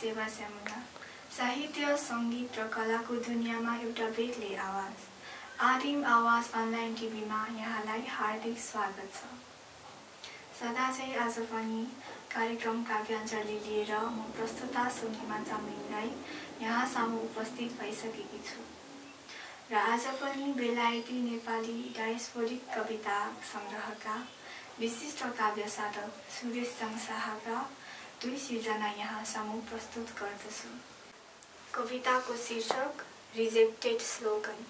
सेवा स्यामुना साहित्य, संगीत र कलाको दुनियाँमा एउटा बेग्लै आवाज। आदिम आवाज अनलाइन टिभीमा यहाँलाई हार्दिक स्वागत छ। सदा चाहिँ आज पनि कार्यक्रम काव्याञ्जली लिएर म प्रस्तुता सुमनिमा चामलिङ राई यहाँ सामु उपस्थित भइसकेकी छु र आज पनि बेलायती नेपाली डायस्पोरिक कविता संग्रहका विशिष्ट काव्य साधक सुरेश शाहका 2 सिर्जना यहाँ सामु प्रस्तुत गर्दछु। कविताको शीर्षक रिजेक्टेड स्लोगन।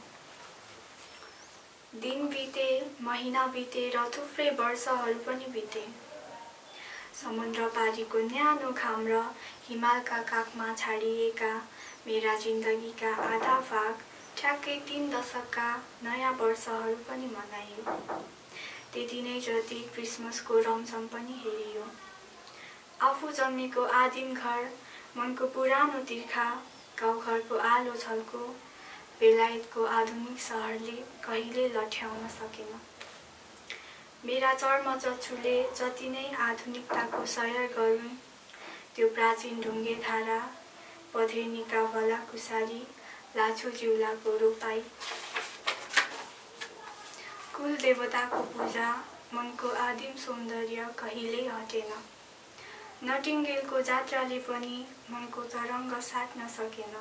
दिन बिते, महिना बिते र थुप्रै वर्षहरू पनि बिते। समुद्र पारीको न्यानो घाम र हिमालका काखमा छाडिएका मेरा जिन्दगीका आधा भाग ठ्याक्कै 3 दशकका नयाँ वर्षहरू पनि मनाइयो। त्यति नै जति क्रिसमसको रमझम पनि हेरियो। आफू जन्मेको आदिम घर, मनको पुरानो तिर्खा, गाउँघरको आलो झल्को, बेलायतको आधुनिक सहरले कहिले लठ्याउन सकेन। मेरा चर्म चक्षुले जति नै आधुनिकताको सयर गरून्, त्यो प्राचीन ढुङ्गे धारा, पधेर्नीका भला कुसारी, लाछो जिउलाको रोपाई, कुल देवताको पूजा, मनको आदिम सौन्दर्य कहिल्यै हटेन। नटिङ्गेलको जात्राले पनि मनको तरङ्ग साट्न सकेन।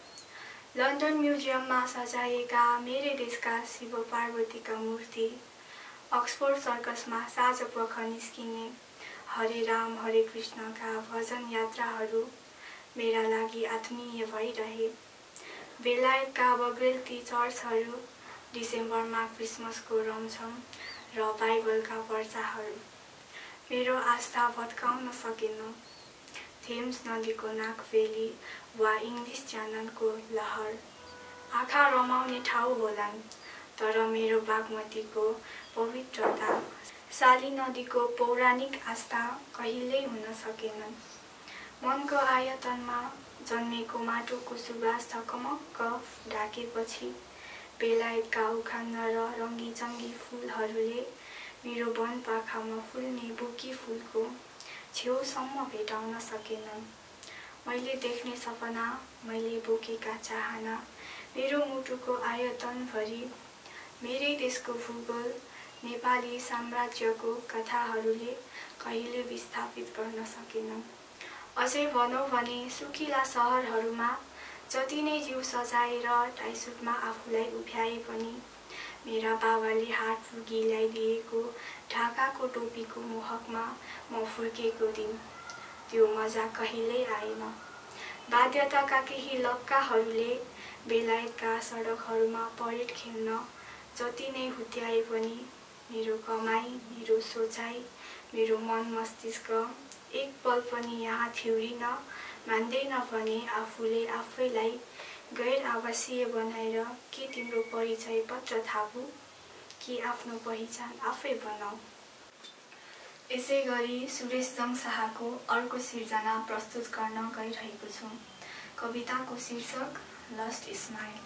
लन्डन म्युजियममा सजाइएका मेरै देशका शिव पार्वतीका मूर्ति, अक्सफोर्ड सर्कसमा साँझपख निस्किने हरे राम हरे कृष्णका भजन यात्राहरू मेरा लागि आत्मीय भइरहे। बेलायतका बग्रेलती चर्चहरू, डिसेम्बरमा क्रिसमसको रमझम र बाइबलका वर्षाहरू मेरो आस्था भत्काउन सकेन। थेम्स नदीको नाकवेली वा इङ्ग्लिस च्यानलको लहर आँखा रमाउने ठाउँ होलान्, तर मेरो बागमतीको पवित्रता, साली नदीको पौराणिक आस्था कहिल्यै हुन सकेनन्। मनको आयतनमा जन्मेको माटोको सुवास ढकमक्क ढाकेपछि बेलायतका उखान र रङ्गीचङ्गी फुलहरूले मेरो वन पाखामा फुल्ने बोकी फुलको छेउसम्म भेटाउन सकेनन्। मैले देख्ने सपना, मैले बोकेका चाहना, मेरो मुटुको आयतनभरि मेरै देशको भूगोल, नेपाली साम्राज्यको कथाहरूले कहिले विस्थापित गर्न सकेनन्। अझै भनौँ भने सुकिला सहरहरूमा जति नै जिउ सजाएर टाइसुटमा आफूलाई उभ्याए पनि मेरा बाबाले हात पुगी ल्याइदिएको ढाकाको टोपीको मोहकमा म फुर्केको दिन, त्यो मजा कहिल्यै आएन। बाध्यताका केही लक्काहरूले बेलायतका सडकहरूमा परेड खेल्न जति नै हुत्याए पनि मेरो कमाई, मेरो सोचाइ, मेरो मन मस्तिष्क एक पल पनि यहाँ थिउरिन मान्दैन भने आफूले आफैलाई गैर आवासीय बनाएर के तिम्रो परिचय पत्र थापू कि आफ्नो पहिचान आफै बनाऊ। यसै गरी सुरेश शाहको अर्को सिर्जना प्रस्तुत गर्न गइरहेको छु। कविताको शीर्षक लस्ट स्माइल।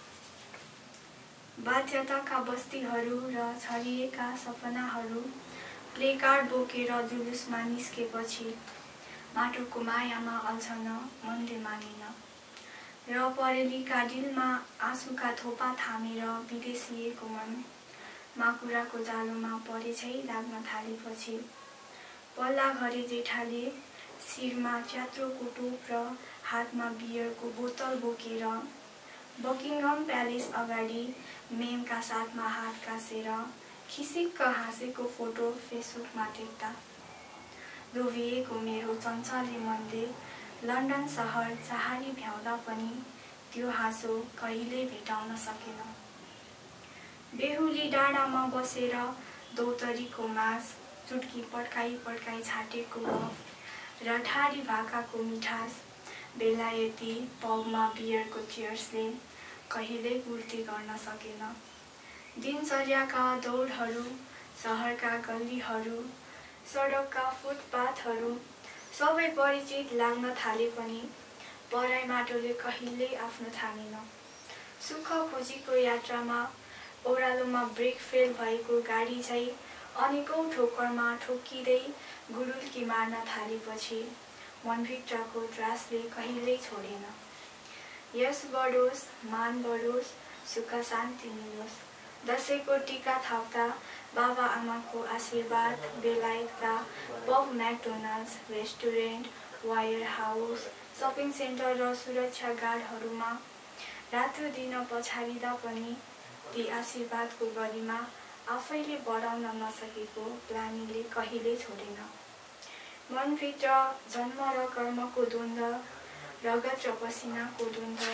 बाध्यताका बस्तीहरू र छरिएका सपनाहरू प्लेकार्ड बोकेर जुलुसमा निस्केपछि माटोको मायामा अल्झन मनले मानेन र परेलीका डिलमा आँसुका थोपा थामेर विदेशिएको मन माकुराको जालोमा परेझै लाग्न थालेपछि पल्ला घरे जेठाले शिरमा च्यात्रोको टोप र हातमा बियरको बोतल बोकेर बकिङहम प्यालेस अगाडि मेमका साथमा हात कासेर खिसिक्क हाँसेको फोटो फेसबुकमा टेक्दा लोभिएको मेरो चञ्चले मनले लन्डन सहर चाहारी भ्याउँदा पनि त्यो हाँसो कहिल्यै भेटाउन सकेन। बेहुली डाँडामा बसेर दौतरीको मास, चुट्की पड्काई पड्काई छाटेको गफ र ठाडी भाकाको मिठास बेलायती पबमा बियरको चियर्सले कहिल्यै पूर्ति गर्न सकेन। दिनचर्याका दौडहरू, सहरका गल्लीहरू, सडकका फुटपाथहरू सबै परिचित लाग्न थाले पनि पराई माटोले कहिल्यै आफ्नो थामेन। सुख खोजीको यात्रामा ओह्रालोमा ब्रेक फेल भएको गाडी चाहिँ अनेकौं ठोकरमा ठोकिँदै गुडुल्की मार्न थालेपछि मनभित्रको त्रासले कहिल्यै छोडेन। यस बढोस्, मान बढोस्, सुख शान्ति मिलोस्। दसैँको टीका थाप्दा बाबा आमाको आशीर्वाद बेलायतका pub McDonald's, restaurant, wire house, shopping centre र सुरक्षा गार्डहरूमा रातो दिन पछाडिँदा पनि ती आशीर्वादको गरिमा आफैले बढाउन नसकेको ग्लानीले कहिल्यै छोडेन। मनभित्र जन्म र कर्मको द्वन्द्व, रगत र पसिनाको द्वन्द्व,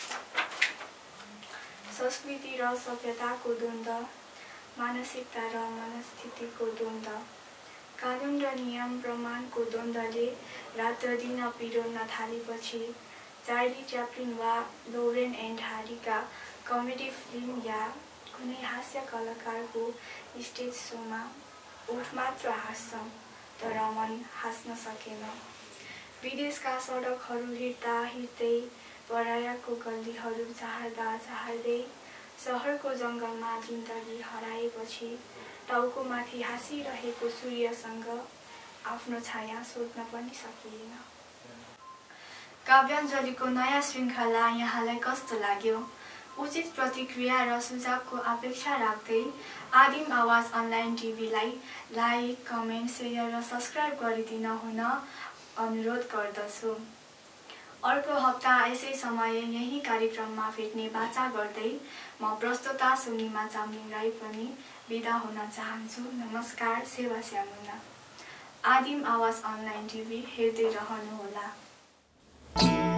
संस्कृति र सभ्यताको द्वन्द्व, मानसिकता र मनस्थितिको द्वन्द्व, कानुन र नियम प्रमाणको द्वन्द्वले रात दिन पिरोल्न थालेपछि चार्ली च्याप्लिन वा लोरेन एन्ड हारीका कमेडी फिल्म या कुनै हास्य कलाकारको स्टेज सोमा ओठ मात्र हाँस्छौँ तर मन हाँस्न सकेन। विदेशका सडकहरू हिँड्दा हिँड्दै, परायाको गल्लीहरू चाहर्दा चाहर्दै, सहरको जङ्गलमा जिन्दगी हराएपछि टाउको माथि हाँसिरहेको सूर्यसँग आफ्नो छाया सोध्न पनि सकिएन। काव्याञ्जलीको नयाँ श्रृङ्खला यहाँलाई कस्तो लाग्यो? उचित प्रतिक्रिया र सुझावको अपेक्षा राख्दै आदिम आवाज अनलाइन टिभीलाई लाइक, कमेन्ट, सेयर र सब्सक्राइब गरिदिन हुन अनुरोध गर्दछु। अर्को हप्ता यसै समय यही कार्यक्रममा भेट्ने बाचा गर्दै म प्रस्तुता सुमनिमा चामलिङ राई पनि बिदा हुन चाहन्छु। नमस्कार, सेवा स्यामुना। आदिम आवाज अनलाइन टिभी हेर्दै रहनुहोला।